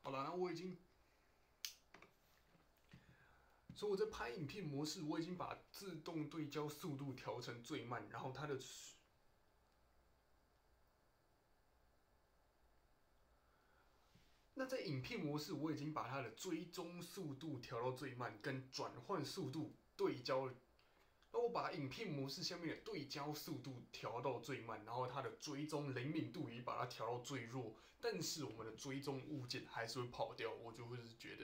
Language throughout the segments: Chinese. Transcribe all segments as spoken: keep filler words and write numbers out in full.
好了，那我已经，所以我在拍影片模式，我已经把自动对焦速度调成最慢，然后它的那在影片模式，我已经把它的追踪速度调到最慢，跟转换速度对焦。那我把影片模式下面的对焦速度调到最慢，然后它的追踪灵敏度也把它调到最弱，但是我们的追踪物件还是会跑掉，我就会是觉得。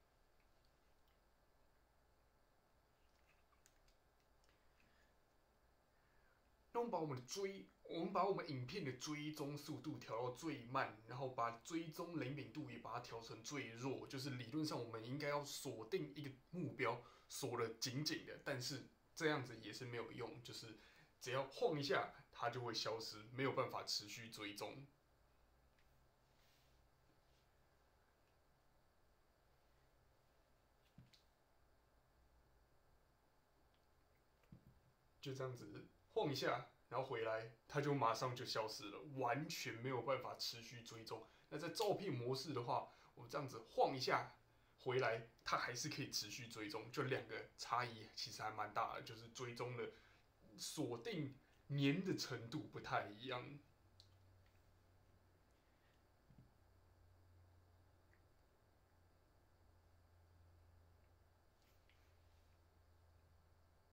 那我们把我们的追，我们把我们影片的追踪速度调到最慢，然后把追踪灵敏度也把它调成最弱，就是理论上我们应该要锁定一个目标，锁得紧紧的，但是这样子也是没有用，就是只要晃一下，它就会消失，没有办法持续追踪。就这样子晃一下，然后回来，它就马上就消失了，完全没有办法持续追踪。那在照片模式的话，我这样子晃一下回来，它还是可以持续追踪，就两个差异其实还蛮大的，就是追踪的锁定粘的程度不太一样。